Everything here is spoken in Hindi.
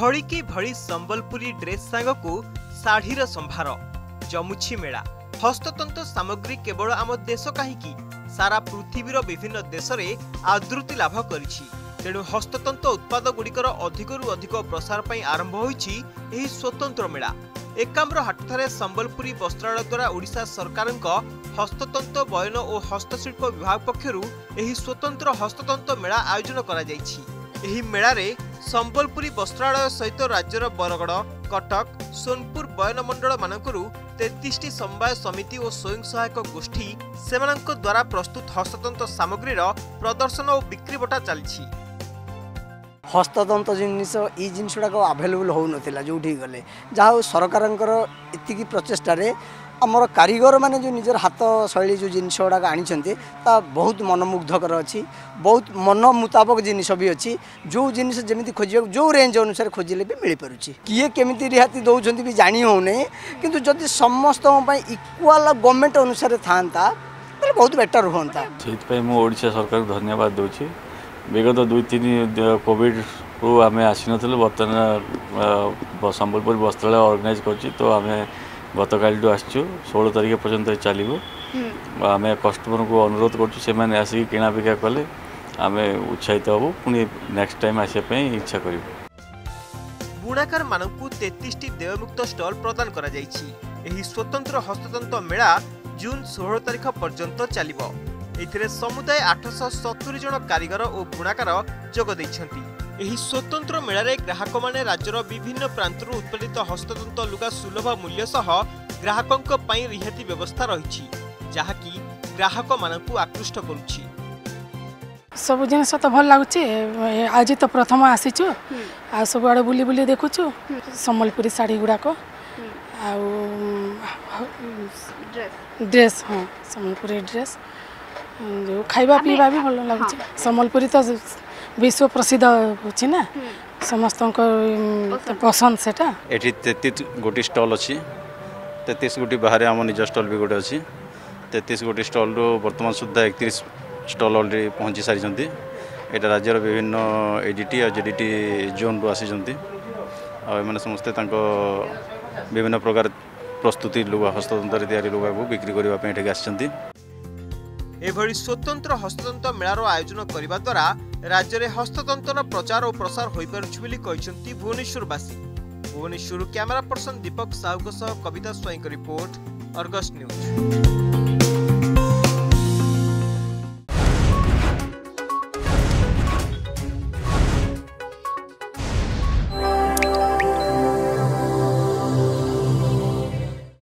भड़िकी भड़ी संबलपुरी ड्रेस सांग को शाढ़ीर संभार जमुछि मेला। हस्ततंत्र सामग्री केवल आम देश कहीं सारा पृथ्वीर विभिन्न देश में आदृति लाभ करिछि। तेणु हस्ततंत्र उत्पाद गुड़िकर अधिकरू अधिक प्रसार पर आरंभ होइछि एही स्वतंत्र मेला। एकाम्र हाटठारे संबलपुरी वस्त्रालय द्वारा ओडिशा सरकार हस्ततंत्र बयन और हस्तशिल्प विभाग पक्षरु एही स्वतंत्र हस्ततंत्र मेला आयोजन करा जाइछि। एही मेलारे संबलपुरी वस्त्रालय सहित राज्यर बरगड़, कटक, सोनपुर बयन मंडल मानकरू 33टी समवाय समिति और स्वयं सहायक गोष्ठी सेमानक द्वारा प्रस्तुत हस्ततंत्र सामग्रीर प्रदर्शन और बिक्री बटा चलछि। हस्ततंत्र जिनिस ई जिनिस गुड़ाक आभेलेबल हो नाला जो गले जहाँ सरकार एति प्रचेषार आमर कारीगर माने जो निजर हाथ शैली जो जिनिस गुड़ाक आनी बहुत मनमुग्धकर अच्छी, बहुत मन मुताबक जिनिस भी अच्छी। जो जिनिस जमी खोज जो रेंज अनुसार खोजिले भी मिल पार किए केमी रिहाती दौरान भी जानी होने किंतु जदि समस्त इक्वाल गवर्नमेंट अनुसार था बहुत बेटर हुआ। से ओडिशा सरकार को धन्यवाद दूसरी। विगत 2-3 कोविड को आम आसी ना बर्तमान संबलपुर वस्त्रालय ऑर्गेनाइज कर तो आम गत काली आसचु 16 तारीख पर्यंत चलो। आम कस्टमर को अनुरोध कर आसिक किना बिका कले आम उत्साहित हबू पुणी नेक्स्ट टाइम आसापी इच्छा करूँ। बुणाकार मानकु 33टी देयमुक्त स्टल प्रदान करा जाइछि। एही स्वतंत्र हस्ततंत्र मेला जून 16 तारीख पर्यंत चलिबो। एथिरे समुदाय 870 जन कारीगर और बुणाकार जोग दैछन्ति। एही स्वतंत्र मेलारे ग्राहक माने राज्यर विभिन्न प्रांतरु उत्पादित हस्ततंत्र लुगा सुलभ मूल्य सह ग्राहकंक पई रिहाती व्यवस्था रहिछि जाहाकि ग्राहक मानकु आकृष्ट करूछि। सब जिनस तो भल लगुच। आज तो प्रथम आसीचु आ सब आड़े बुली बुली देखुचु संबलपुरी साड़ी गुड़ाक ड्रेस। हाँ संबलपुरी ड्रेस जो खाइबा पीवा भी भल लगुच। संबलपुरी तो विश्व प्रसिद्ध होछि ना समस्त पसंद सेटा। एठी 33 गोटी स्टॉल अछि। 33 गोटी बाहर आम निज स्टॉल भी गोटे अच्छी। 33 गोटी स्टॉल वर्तमान सुधा 31 स्टॉल ऑलरेडी पहुँची सारी। यहाँ राज्यर विभिन्न एडीटी और जेडीटी जोन रु आसी मैंने समस्ते विभिन्न प्रकार प्रस्तुति लुगा हस्ततंत्र तैयारी लुगा को बिक्री करने आसी। एभली स्वतंत्र हस्ततंत्र मेलार आयोजन करने द्वारा राज्य में हस्ततंत्र प्रचार और प्रसार हो पारुछि बोली कहिसंती भुवनेश्वरवासी। Bhubaneswar camera person Deepak Sahu Kavita Swain report, Argus news.